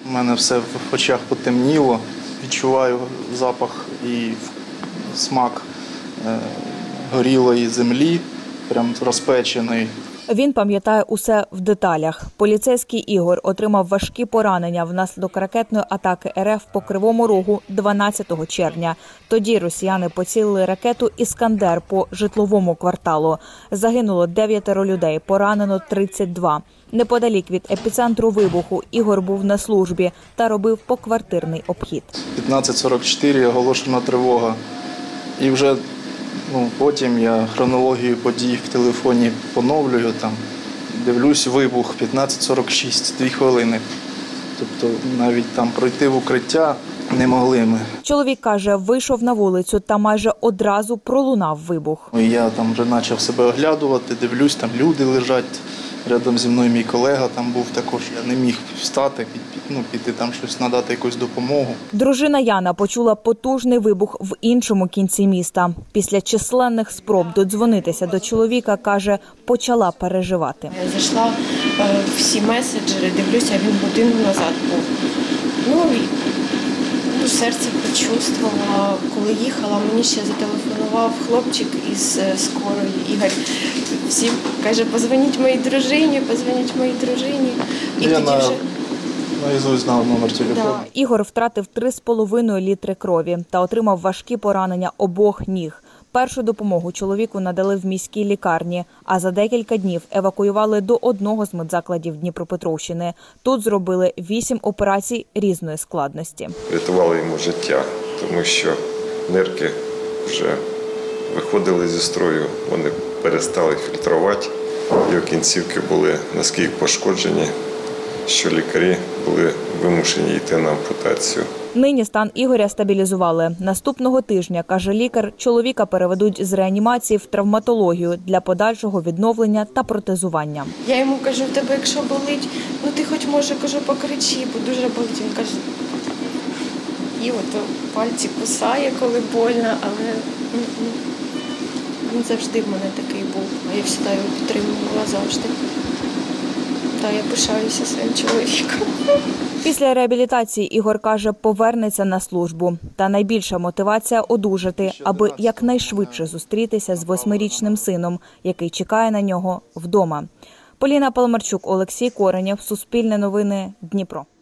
У мене все в очах потемніло, відчуваю запах і смак горілої землі, прям розпеченої. Він пам'ятає усе в деталях. Поліцейський Ігор отримав важкі поранення внаслідок ракетної атаки РФ по Кривому Рогу 12 червня. Тоді росіяни поцілили ракету «Іскандер» по житловому кварталу. Загинуло 9 людей, поранено 32. Неподалік від епіцентру вибуху Ігор був на службі та робив поквартирний обхід. 15:44 оголошена тривога. І вже потім я хронологію подій в телефоні поновлюю, дивлюсь вибух 15:46, 2 хвилини. Тобто навіть там пройти в укриття не могли ми. Чоловік каже, вийшов на вулицю та майже одразу пролунав вибух. Я там вже почав себе оглядувати, дивлюсь, там люди лежать. Рядом зі мною мій колега там був також. Я не міг встати, піти там щось, надати якусь допомогу. Дружина Яна почула потужний вибух в іншому кінці міста. Після численних спроб додзвонитися до чоловіка, каже, почала переживати. Я зайшла в всі меседжери, дивлюся, він годину назад був. Серце почувствувала, коли їхала, мені ще зателефонував хлопчик із скорої, Ігор. Всім каже, позвоніть моїй дружині, позвоніть моїй дружині. І я тоді вже... наїзусь знав номер телефону. Да. Ігор втратив 3,5 літри крові та отримав важкі поранення обох ніг. Першу допомогу чоловіку надали в міській лікарні, а за декілька днів евакуювали до одного з медзакладів Дніпропетровщини. Тут зробили 8 операцій різної складності. Рятували йому життя, тому що нирки вже виходили зі строю, вони перестали фільтрувати. Його кінцівки були наскільки пошкоджені, що лікарі були вимушені йти на ампутацію. Нині стан Ігоря стабілізували. Наступного тижня, каже лікар, чоловіка переведуть з реанімації в травматологію для подальшого відновлення та протезування. Я йому кажу, в тебе якщо болить, ти хоч може, кажу, покричи, бо дуже болить. Він каже, і пальці кусає, коли больно, але він завжди в мене такий був. А я завжди його підтримувала завжди. Та я пишаюся своїм чоловіком. Після реабілітації Ігор, каже, повернеться на службу. Та найбільша мотивація – одужати, аби якнайшвидше зустрітися з 8-річним сином, який чекає на нього вдома. Поліна Паламарчук, Олексій Коренєв, Суспільне новини, Дніпро.